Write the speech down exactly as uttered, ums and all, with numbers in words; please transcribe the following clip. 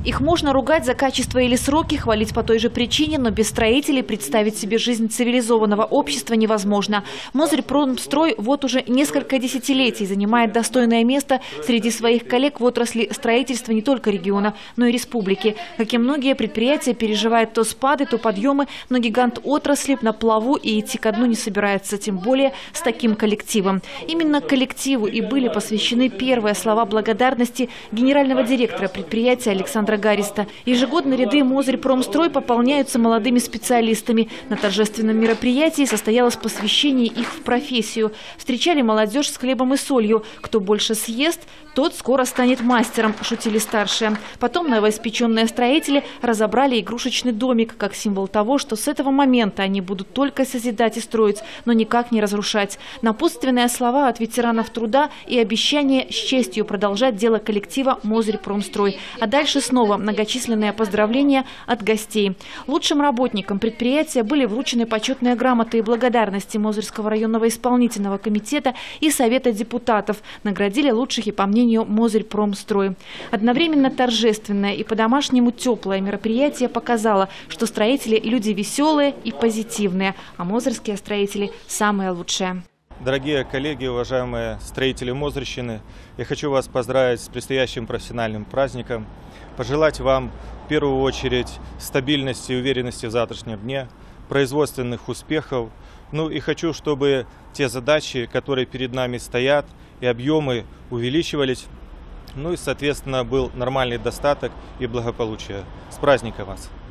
Их можно ругать за качество или сроки, хвалить по той же причине, но без строителей представить себе жизнь цивилизованного общества невозможно. Мозырьпромстрой вот уже несколько десятилетий занимает достойное место среди своих коллег в отрасли строительства не только региона, но и республики. Как и многие предприятия, переживает то спады, то подъемы, но гигант отрасли на плаву и идти ко дну не собирается, тем более с таким коллективом. Именно коллективу и были посвящены первые слова благодарности генерального директора предприятия Александра Гариста. Ежегодно ряды Мозырьпромстрой пополняются молодыми специалистами. На торжественном мероприятии состоялось посвящение их в профессию. Встречали молодежь с хлебом и солью. Кто больше съест, тот скоро станет мастером, шутили старшие. Потом новоиспеченные строители разобрали игрушечный домик, как символ того, что с этого момента они будут только созидать и строить, но никак не разрушать. Напутственные слова от ветеранов труда и обещание с честью продолжать дело коллектива Мозырьпромстрой. А дальше снова многочисленные поздравления от гостей. Лучшим работникам предприятия были вручены почетные грамоты и благодарности Мозырского районного исполнительного комитета и Совета депутатов. Наградили лучших и по мнению Мозырьпромстрой. Одновременно торжественное и по-домашнему теплое мероприятие показало, что строители – люди веселые и позитивные, а мозырские строители – самые лучшие. Дорогие коллеги, уважаемые строители Мозырщины, я хочу вас поздравить с предстоящим профессиональным праздником, пожелать вам в первую очередь стабильности и уверенности в завтрашнем дне, производственных успехов. Ну и хочу, чтобы те задачи, которые перед нами стоят, и объемы увеличивались, ну и, соответственно, был нормальный достаток и благополучие. С праздником вас!